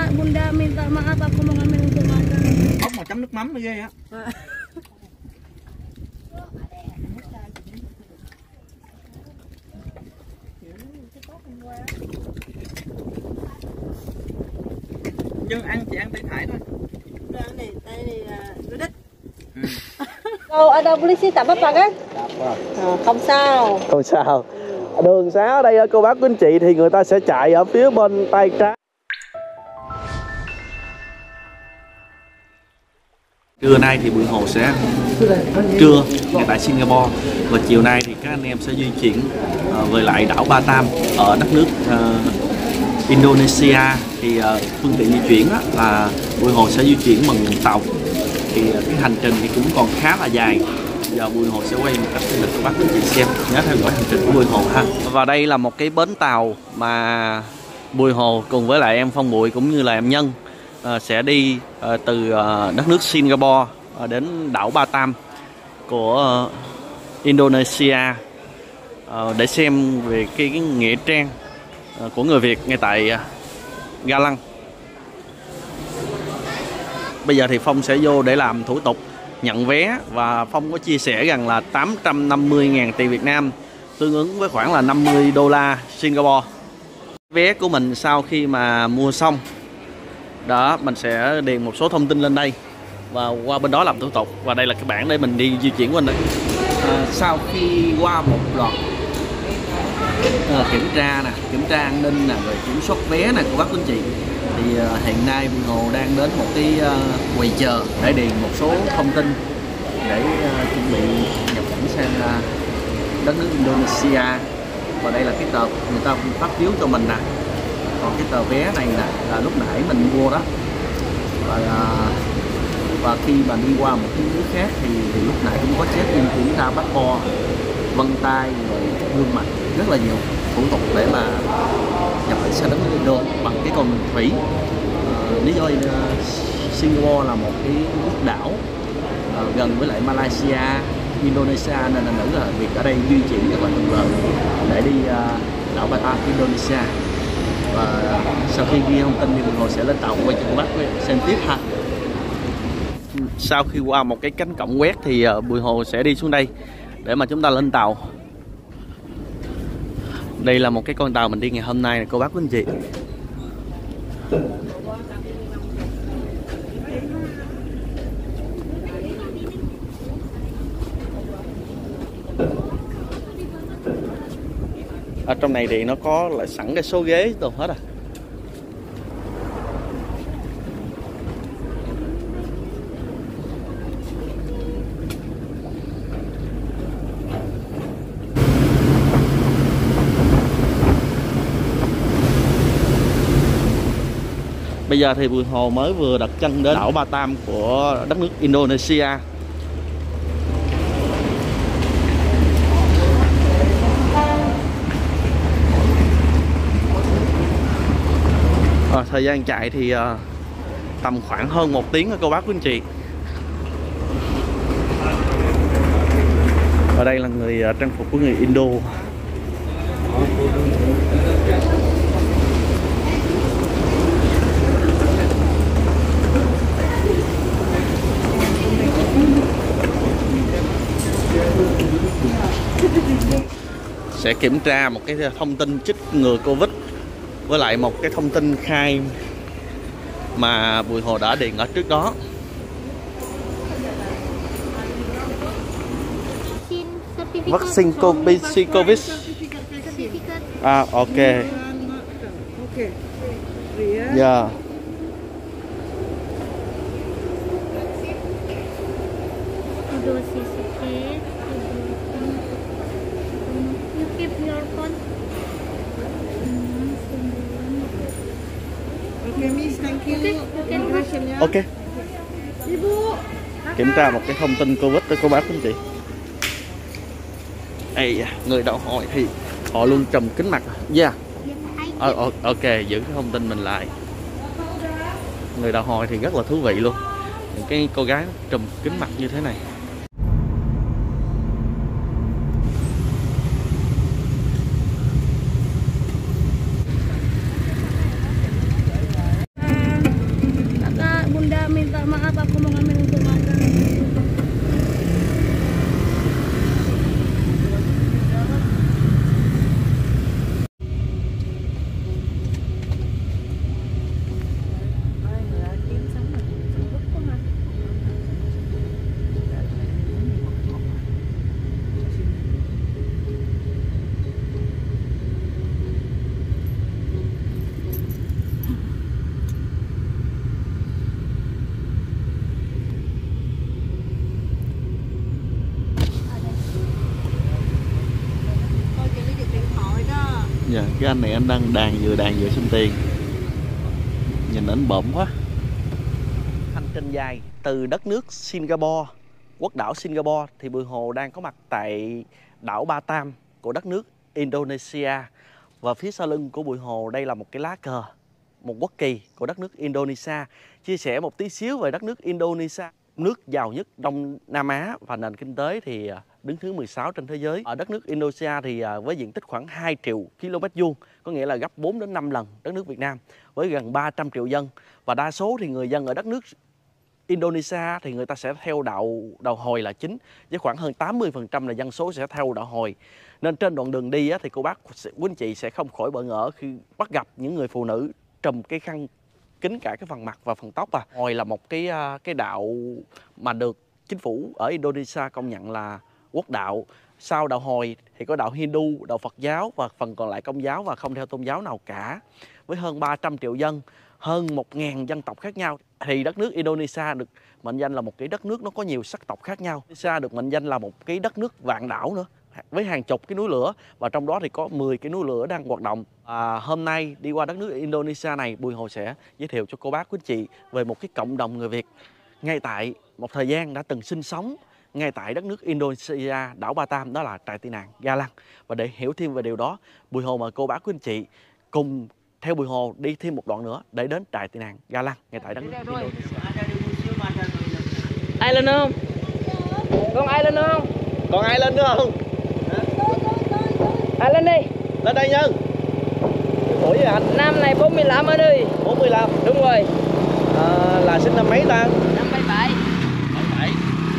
Bunda minta maaf aku mau ngambil untuk makan. Ốc mà chấm nước mắm mới ghê á. Nhưng ăn chị ăn tay phải thôi. Tay này là đít. Ada polisi tak apa-apa kan? Không sao. Không sao. Đường xá ở đây cô bác quý anh chị thì người ta sẽ chạy ở phía bên tay trái. Trưa nay thì Bùi Hồ sẽ ăn trưa ngay tại Singapore, và chiều nay thì các anh em sẽ di chuyển về lại đảo Batam ở đất nước Indonesia. Thì phương tiện di chuyển là Bùi Hồ sẽ di chuyển bằng tàu. Thì cái hành trình thì cũng còn khá là dài. Giờ Bùi Hồ sẽ quay một cách để các bác quý chị xem, nhớ theo dõi hành trình của Bùi Hồ ha. Và đây là một cái bến tàu mà Bùi Hồ cùng với lại em Phong Bụi cũng như là em Nhân sẽ đi từ đất nước Singapore đến đảo Batam của Indonesia để xem về cái nghĩa trang của người Việt ngay tại Ga Lăng. Bây giờ thì Phong sẽ vô để làm thủ tục nhận vé, và Phong có chia sẻ rằng là 850.000 tiền Việt Nam, tương ứng với khoảng là 50 đô la Singapore. Vé của mình sau khi mà mua xong đó, mình sẽ điền một số thông tin lên đây và qua bên đó làm thủ tục. Và đây là cái bảng để mình đi di chuyển qua đây. Sau khi qua một loạt kiểm tra nè, kiểm tra an ninh nè, rồi kiểm soát vé nè của bác quý anh chị, thì hiện nay Bùi Hồ đang đến một cái quầy chờ để điền một số thông tin để chuẩn bị nhập cảnh sang đất nước Indonesia. Và đây là cái tờ người ta phát phiếu cho mình nè. Còn cái tờ vé này nè là lúc nãy mình mua đó. Và khi mà đi qua một cái nước khác thì lúc nãy cũng có check-in, kiểm tra passport, vân tay, rồi gương mặt, rất là nhiều thủ tục để mà nhập cảnh sang đất nước Indo bằng cái con đường thủy. Lý do Singapore là một cái quốc đảo gần với lại Malaysia, Indonesia, nên là nữ là việc ở đây di chuyển rất là thuận lợi để đi đảo Batam, Indonesia. Và sau khi ghi thông tin thì Bùi Hồ sẽ lên tàu quay cho bác xem tiếp ha. Sau khi qua một cái cánh cổng quét thì Bùi Hồ sẽ đi xuống đây để mà chúng ta lên tàu. Đây là một cái con tàu mình đi ngày hôm nay nè cô bác quý anh chị. Ở trong này thì nó có lại sẵn cái số ghế đồ hết à. Bây giờ thì Bùi Hồ mới vừa đặt chân đến đảo Batam của đất nước Indonesia. Thời gian chạy thì tầm khoảng hơn 1 tiếng cô bác quý anh chị. Ở đây là người trang phục của người Indo. Sẽ kiểm tra một cái thông tin chích ngừa Covid với lại một cái thông tin khai mà Bùi Hồ đã điền ở trước đó. Vaccine COVID. À, ok. Yeah. Ok. Kiểm tra một cái thông tin Covid cho cô bác anh chị. Ê, người đậu hỏi thì họ luôn trùm kính mặt. Yeah. Ok, giữ cái thông tin mình lại. Người đậu hỏi thì rất là thú vị luôn. Những cái cô gái trùm kính mặt như thế này. Dạ, cái anh này anh đang đàn vừa xin tiền. Nhìn ảnh bợm quá. Hành trình dài từ đất nước Singapore, quốc đảo Singapore, thì Bùi Hồ đang có mặt tại đảo Batam của đất nước Indonesia. Và phía sau lưng của Bùi Hồ đây là một cái lá cờ, một quốc kỳ của đất nước Indonesia. Chia sẻ một tí xíu về đất nước Indonesia, nước giàu nhất Đông Nam Á và nền kinh tế thì đứng thứ 16 trên thế giới. Ở đất nước Indonesia thì với diện tích khoảng 2 triệu km vuông, có nghĩa là gấp 4 đến 5 lần đất nước Việt Nam, với gần 300 triệu dân. Và đa số thì người dân ở đất nước Indonesia thì người ta sẽ theo đạo Hồi là chính, với khoảng hơn 80% là dân số sẽ theo đạo Hồi. Nên trên đoạn đường đi thì cô bác quý anh chị sẽ không khỏi bỡ ngỡ khi bắt gặp những người phụ nữ trùm cái khăn kín cả cái phần mặt và phần tóc. Hồi là một cái đạo mà được chính phủ ở Indonesia công nhận là quốc đạo. Sau đạo Hồi thì có đạo Hindu, đạo Phật giáo và phần còn lại Công giáo và không theo tôn giáo nào cả. Với hơn 300 triệu dân, hơn 1.000 dân tộc khác nhau, thì đất nước Indonesia được mệnh danh là một cái đất nước nó có nhiều sắc tộc khác nhau. Indonesia được mệnh danh là một cái đất nước vạn đảo nữa, với hàng chục cái núi lửa, và trong đó thì có 10 cái núi lửa đang hoạt động. Hôm nay đi qua đất nước Indonesia này, Bùi Hồ sẽ giới thiệu cho cô bác quý anh chị về một cái cộng đồng người Việt ngay tại một thời gian đã từng sinh sống ngay tại đất nước Indonesia, đảo Batam, đó là trại tị nạn Galang. Và để hiểu thêm về điều đó, Bùi Hồ mời cô bác quý anh chị cùng theo Bùi Hồ đi thêm một đoạn nữa để đến trại tị nạn Galang ngay tại đất nước Indonesia. Ai lên nữa không? Còn ai lên nữa không? Còn ai lên nữa không? Ai lên đi. Lên đây Nhân. Tuổi vậy anh? Năm này 45 ở đây. 45. Đúng rồi. Là sinh năm mấy ta? Năm 77. 77.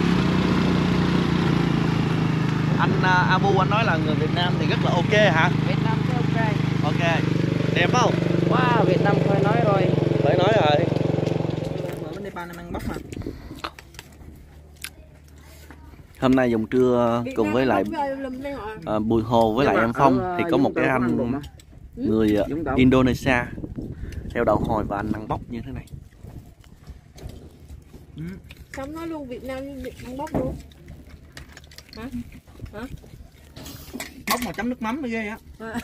Anh Abu anh nói là người Việt Nam thì rất là ok hả? Việt Nam thì ok. Ok. Đẹp không? Wow, Việt Nam phải nói rồi. Phải nói rồi. Ở bên Nepal ăn bắp mà. Hôm nay dùng trưa cùng với lại Bùi Hồ với lại em Phong thì có một cái anh người Indonesia theo đạo Hồi và anh ăn bắp như thế này. Không nói luôn Việt Nam ăn bắp luôn. Hả? Hả? Bắp mà chấm nước mắm mới ghê á.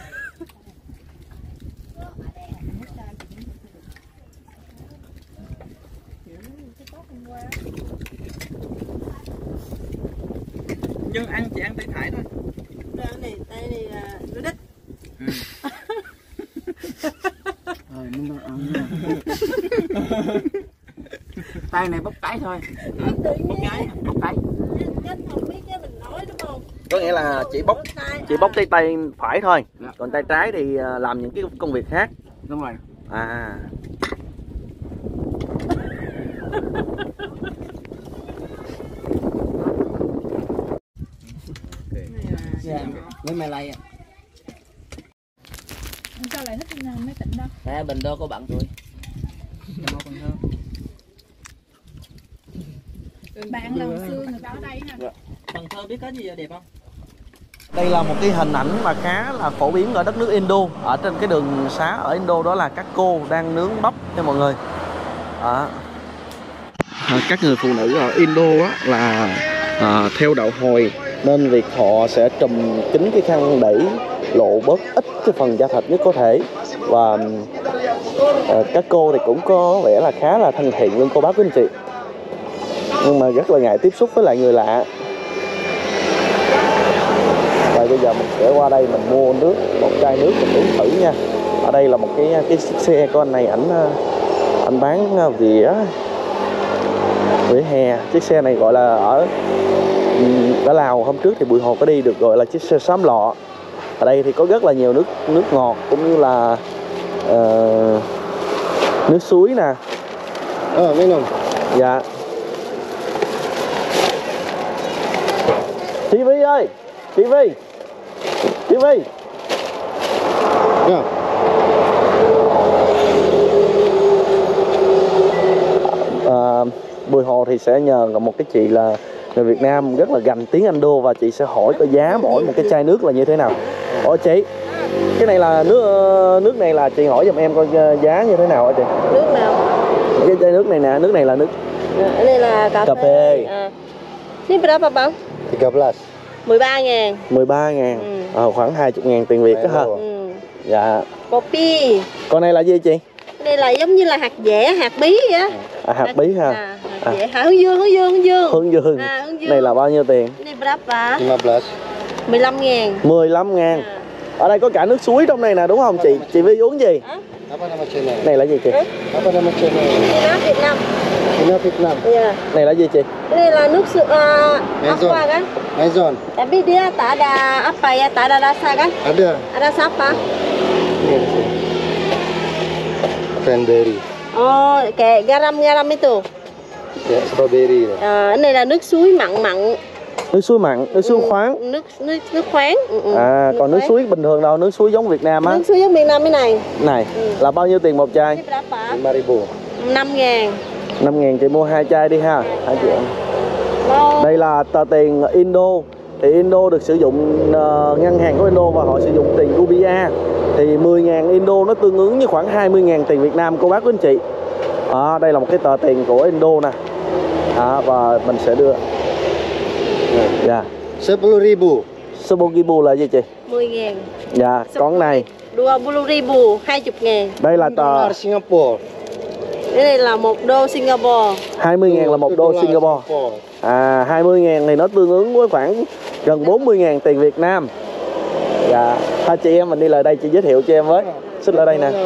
Nhưng ăn chỉ ăn tay thải thôi. Tay này nó đít. Tay này bóc cái thôi. Bóc cái. Không biết chứ mình nói đúng không? Có nghĩa là chỉ bóc tay phải thôi, còn tay trái thì làm những cái công việc khác. Đúng rồi. Với mày lay à? Sao lại thích mấy tỉnh đó? Nè, Bình Đô có bạn tôi. Bạn là hồi xưa người ta ở đây hả? Cần Thơ biết có gì đẹp không? Đây là một cái hình ảnh mà khá là phổ biến ở đất nước Indo. Ở trên cái đường xá ở Indo đó là các cô đang nướng bắp nha mọi người. Các người phụ nữ ở Indo á, là theo đạo Hồi nên việc họ sẽ trùm kín cái khăn đẩy lộ bớt ít cái phần da thịt nhất có thể. Và các cô thì cũng có vẻ là khá là thân thiện luôn cô bác quý anh chị, nhưng mà rất là ngại tiếp xúc với lại người lạ. Và bây giờ mình sẽ qua đây mình mua nước, một chai nước mình uống thử nha. Ở đây là một cái chiếc xe của anh này, anh bán vỉa hè. Chiếc xe này gọi là ở Lào hôm trước thì Bùi Hồ có đi được, gọi là chiếc xe xóm lọ. Ở đây thì có rất là nhiều nước ngọt cũng như là nước suối nè. Mấy nồng. Dạ. Chị Vi ơi, chị Vi. Yeah. Bùi Hồ thì sẽ nhờ một cái chị là người Việt Nam rất là gành tiếng Ando, và chị sẽ hỏi có giá mỗi một cái chai nước là như thế nào. Ủa chị, cái này là nước này là chị hỏi giùm em coi giá như thế nào hả chị? Nước nào? Cái chai nước này nè, nước này là nước đây là cà phê. Ini berapa bang? 13. 13.000. 13.000. Khoảng 20.000 tiền Việt đó ha. Dạ. Coffee. Con này là gì chị? Đây là giống như là hạt dẻ, hạt bí vậy á. Hạt bí ha. Hạt dẻ, hướng dương. Hướng dương. Hướng dương. Này là bao nhiêu tiền? Ini berapa? 15. 15.000. 15.000. Ở đây có cả nước suối trong này nè đúng không chị? Chị Vi uống gì? Apa nama channel? Này là gì chị? Apa nama channel? Ini Việt Nam. Ini Vietnam. Iya. Này là gì chị? Ini là nước aqua kan? Maison. Tapi dia tak ada apa ya, tak ada rasa kan? Ada. Ada apa? Ini di sini. Cranberry. Oh, kayak garam-garam itu. Ya, strawberry. Ini là nước suối mặn. Nước suối mặn, nước suối khoáng. Nước khoáng. Còn nước suối bình thường đâu, nước suối giống Việt Nam á. Nước suối giống Việt Nam cái này. Này, là bao nhiêu tiền một chai? Ini berapa? 5.000. 5.000. 5.000 chị mua 2 chai đi ha. 2 triệu. Đâu? Đây là tờ tiền Indo. Thì Indo được sử dụng, ngân hàng của Indo và họ sử dụng tiền Rupia. Thì 10.000 Indo nó tương ứng với khoảng 20.000 tiền Việt Nam cô bác quý anh chị. Đây là một cái tờ tiền của Indo nè. Và mình sẽ đưa. Dạ. 10.000. Subogibu là gì chị? 10.000. Dạ, con này 20.000, 20.000. đây là tờ Dolar Singapore. Cái này là 1 đô Singapore. 20.000 là 1 đô Singapore. 20.000 thì nó tương ứng với khoảng gần 40.000 tiền Việt Nam. Dạ. Hai chị em mình đi lại đây chị giới thiệu cho em với. Xích lại đây nè.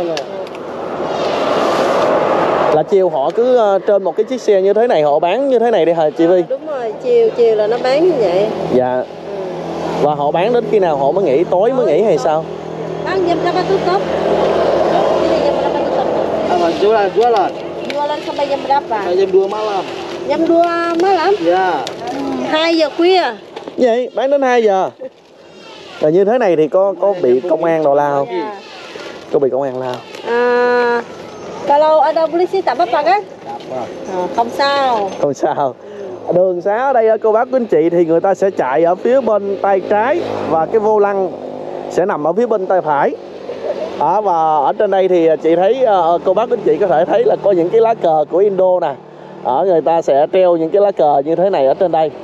Là chiều họ cứ trên một cái chiếc xe như thế này họ bán như thế này đi hả chị Vi? Đúng rồi, chiều là nó bán như vậy. Dạ. Và họ bán đến khi nào họ mới nghỉ, tối mới nghỉ hay sao? Bán jam berapa tutup? Ini jam berapa tutup? Jualan. Jualan sampai jam berapa? Jam 2 malam. Jam 2 malam? Ya. 2 giờ khuya. Vậy, bán đến 2 giờ. Và như thế này thì có bị công an đồ la không? Ya. Có bị công an la không? Kalau ada polisi tak apa-apa kan? Không sao. Không sao. Đường xá ở đây cô bác quý anh chị thì người ta sẽ chạy ở phía bên tay trái và cái vô lăng sẽ nằm ở phía bên tay phải. Và ở trên đây thì chị thấy cô bác quý anh chị có thể thấy là có những cái lá cờ của Indo nè. Người ta sẽ treo những cái lá cờ như thế này ở trên đây.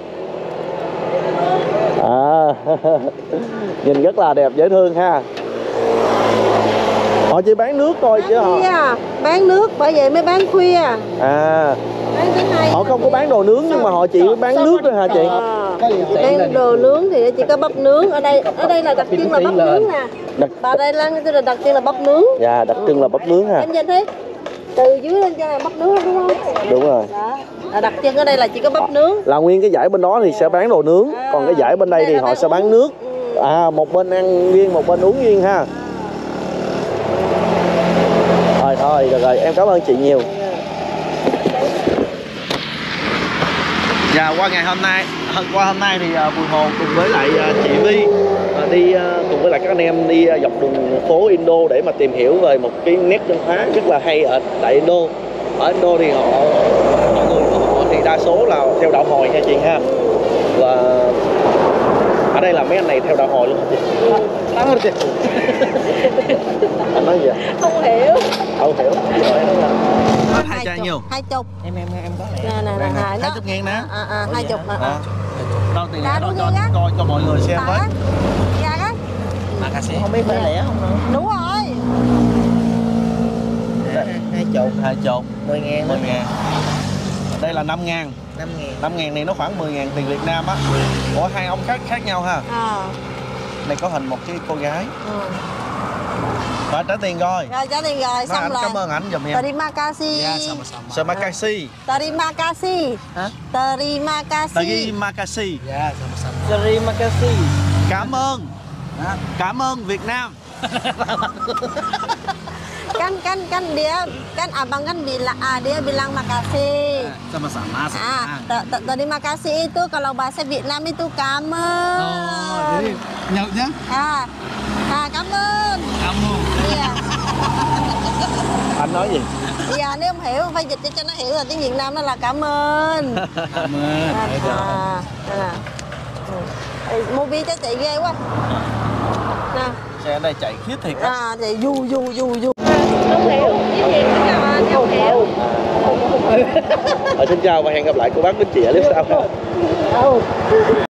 Nhìn rất là đẹp dễ thương ha. Họ chỉ bán nước thôi chứ họ bán nước, bởi vậy mới bán khuya. Bán tới 2. Họ không có bán đồ nướng nhưng mà họ chỉ bán nước thôi hả chị? Bán đồ nướng thì chỉ có bắp nướng. Ở đây là đặc trưng là bắp nướng nè. Bà đây là đặc trưng là bắp nướng. Dạ, đặc trưng là bắp nướng ha. Em nhìn thấy từ dưới lên trên là bắp nướng đúng không? Đúng rồi. Đó. Đặc trưng ở đây là chỉ có bắp nướng. Là nguyên cái dãy bên đó thì sẽ bán đồ nướng, còn cái dãy bên đây thì họ sẽ bán nước. Một bên ăn riêng, một bên uống riêng ha. Thôi, được rồi, em cảm ơn chị nhiều. Dạ, qua hôm nay thì Bùi Hồ cùng với lại chị Vi đi cùng với lại các anh em đi dọc đường phố Indo để mà tìm hiểu về một cái nét văn hóa rất là hay ở tại Indo. Ở Indo thì mọi người của họ thì đa số là theo đạo Hồi nha chị ha. Và ở đây là mấy anh này theo đạo Hồi luôn hả chị? Anh nói gì ạ? Không hiểu. Không hiểu. Hai chai nhiêu? 20. Em có này. Nè. 20.000 nè. 20. Đâu tiền lẻ đâu cho mọi người xem với. Dạ đó. Makasih. Không biết phải lẻ không nữa. Đúng rồi. 2 chục. 2 chục. 10.000. 10.000. Đây là 5.000. 5.000 này nó khoảng 10.000 tiền Việt Nam á. Ủa hai ông khác nhau ha. Này có hình một cái cô gái. Rồi trả tiền rồi. Rồi trả tiền rồi, xong rồi. Cảm ơn ảnh giùm em. Terima kasih. Ya, sama-sama. Terima kasih. Terima kasih. Hả? Terima kasih. Terima kasih. Ya, sama-sama. Terima kasih. Cảm ơn. Cảm ơn Việt Nam. Kan abang kan dia bilang makasih. Sama-sama. Terima kasih itu kalau bahasa Vietnam itu cảm ơn. Jadi nyautnya? Cảm ơn. Iya. Anh nói gì? Dạ, nếu không hiểu phải dịch cho nó hiểu là tiếng Việt Nam nó là cảm ơn. Cảm ơn. Movie cho chị ghê quá. Nè. Xe ở đây chạy khiếp thiệt á. Thì du. Không hiểu, tiếng Việt là không hiểu. Xin chào và hẹn gặp lại cô bác quý chị ở clip sau.